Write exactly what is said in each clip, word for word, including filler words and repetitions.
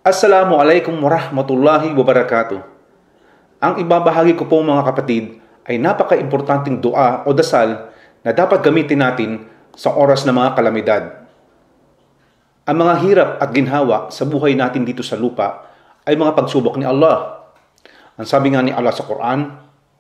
Assalamualaikum warahmatullahi wabarakatuh. Ang ibabahagi ko po mga kapatid ay napaka-importanting dua o dasal na dapat gamitin natin sa oras ng mga kalamidad. Ang mga hirap at ginhawa sa buhay natin dito sa lupa ay mga pagsubok ni Allah. Ang sabi nga ni Allah sa Quran,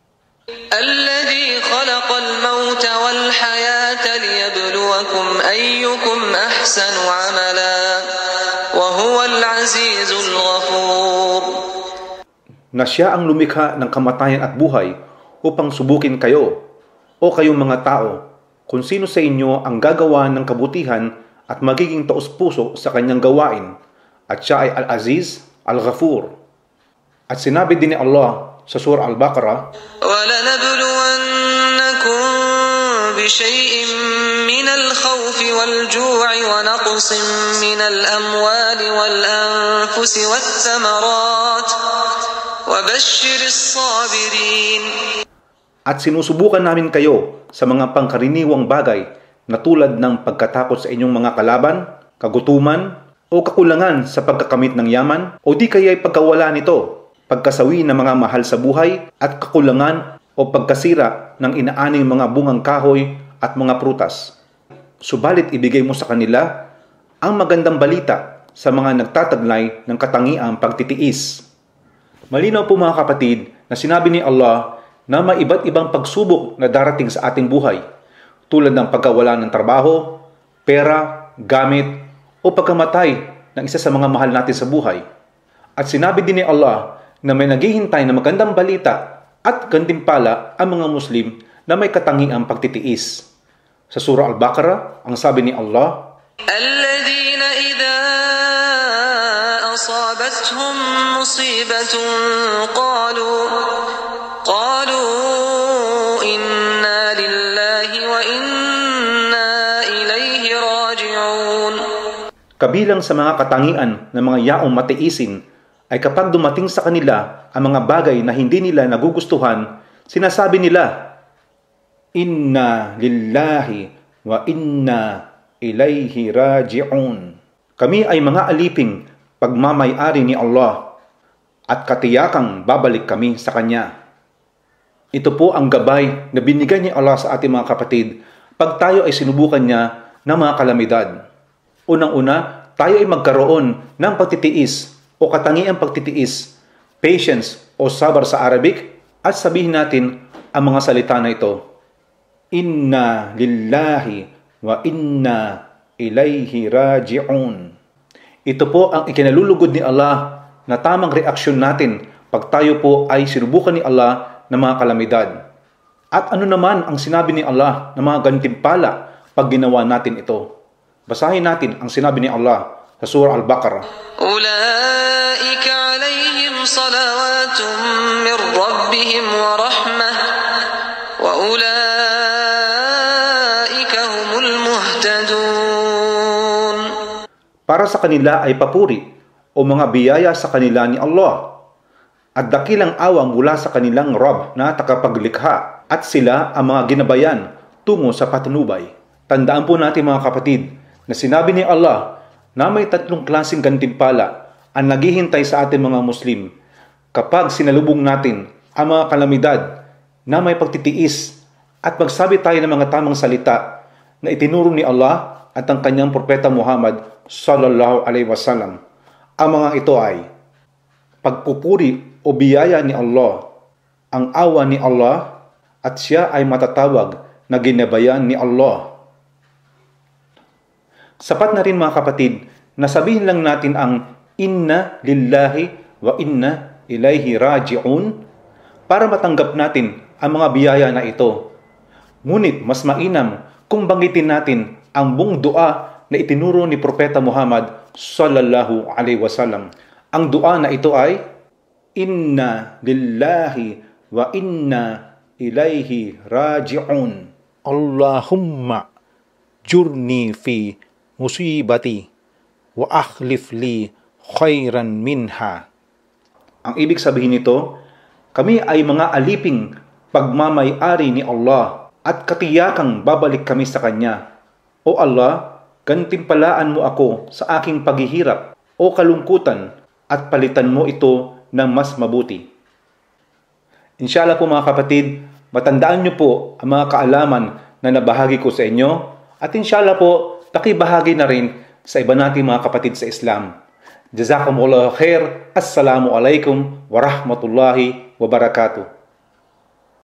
الذي خلق الموت والحياة ليبلوكم أيكم أحسن عملا وهو العزيز الغفور. na siya ang lumikha ng kamatayan at buhay upang subukin kayo o kayong mga tao kung sino sa inyo ang gagawa ng kabutihan at magiging taos-puso sa kanyang gawain, at siya ay Al-Aziz, Al-Ghafur. At sinabi din ni Allah sa Surah Al-Baqarah, وَلَنَبْلُوَنَّكُمْ بِشَيْءٍ مِّنَ الْخَوْفِ وَالْجُوعِ وَنَقْصٍ مِّنَ الْأَمْوَالِ وَالْأَنفُسِ وَالثَّمَرَاتِ وَبَشِّرِ الصَّابِرِينَ. At sinusubukan namin kayo sa mga pangkaraniwang bagay na tulad ng pagkatakot sa inyong mga kalaban, kagutuman, o kakulangan sa pagkakamit ng yaman, o di kaya'y pagkawala nito, pagkasawi ng mga mahal sa buhay, at kakulangan o pagkasira ng inaaning mga bungang kahoy at mga prutas. Subalit ibigay mo sa kanila ang magandang balita sa mga nagtataglay ng katangiang pagtitiis. Malinaw po mga kapatid na sinabi ni Allah na may iba't ibang pagsubok na darating sa ating buhay, tulad ng pagkawala ng trabaho, pera, gamit, o pagkamatay ng isa sa mga mahal natin sa buhay. At sinabi din ni Allah na may naghihintay na magandang balita at gantimpala ang mga Muslim na may katangiang pagtitiis. Sa Surah Al-Baqarah, ang sabi ni Allah, الذين إذا أصابتهم مصيبة قالوا قالوا إنا لله وإنا إليه راجعون. kabilang sa mga katangian ng mga yaong matiisin ay kapag dumating sa kanila ang mga bagay na hindi nila nagugustuhan, sinasabi nila, Inna lillahi wa inna ilayhi raji'un. Kami ay mga aliping pagmamay-ari ni Allah at katiyakang babalik kami sa Kanya. Ito po ang gabay na binigay ni Allah sa ating mga kapatid pag tayo ay sinubukan niya ng mga kalamidad. Unang-una, tayo ay magkaroon ng pagtitiis o katangiang pagtitiis, patience o sabar sa Arabic, at sabihin natin ang mga salita na ito. Inna lillahi wa inna ilayhi raji'un. Ito po ang ikinalulugod ni Allah na tamang reaksyon natin pag tayo po ay sinubukan ni Allah ng mga kalamidad. At ano naman ang sinabi ni Allah na mga gantimpala pag ginawa natin ito? Basahin natin ang sinabi ni Allah sa Surah Al-Baqarah. أولئك عليهم صلوات من ربهم ورحمة وأولئك هم المهتدون. Para sa kanila ay papuri o mga biyaya sa kanila ni Allah at dakilang awa mula sa kanilang Rabb na takapaglikha, at sila ang mga ginabayan tungo sa patnubay. Tandaan po natin mga kapatid na sinabi ni Allah na may tatlong klaseng gantimpala ang naghihintay sa ating mga Muslim kapag sinalubong natin ang mga kalamidad na may pagtitiis at magsabi tayo ng mga tamang salita na itinuro ni Allah at ang kanyang propeta Muhammad sallallahu alaihi wasallam. Ang mga ito ay pagpupuri o biyaya ni Allah, ang awa ni Allah, at siya ay matatawag na ginabayan ni Allah. Sapat na rin mga kapatid na sabihin lang natin ang inna lillahi wa inna ilayhi raji'un para matanggap natin ang mga biyaya na ito. Ngunit mas mainam kung banggitin natin ang buong dua na itinuro ni Propeta Muhammad sallallahu alaihi wasallam. Ang dua na ito ay inna lillahi wa inna ilayhi raji'un. Allahumma jurni fi musibati wa akhlif li khairan minha. Ang ibig sabihin nito, kami ay mga aliping pagmamay-ari ni Allah at katiyakang babalik kami sa Kanya. O Allah, gantimpalaan mo ako sa aking paghihirap o kalungkutan at palitan mo ito ng mas mabuti. Inshallah po mga kapatid, matandaan niyo po ang mga kaalaman na nabahagi ko sa inyo at inshallah po, pakibahagi na rin sa iba nating mga kapatid sa Islam. Jazakumullahu khair. Assalamu alaikum warahmatullahi wabarakatuh.